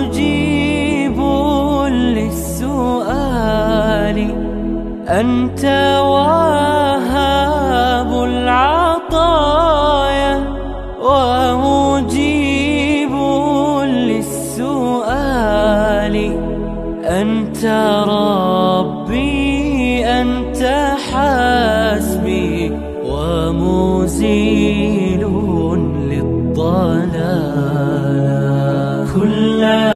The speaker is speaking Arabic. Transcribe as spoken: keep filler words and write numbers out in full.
ومجيب للسؤال، أنت وهاب العطايا ومجيب للسؤال، أنت ربي أنت حسبي ومزيد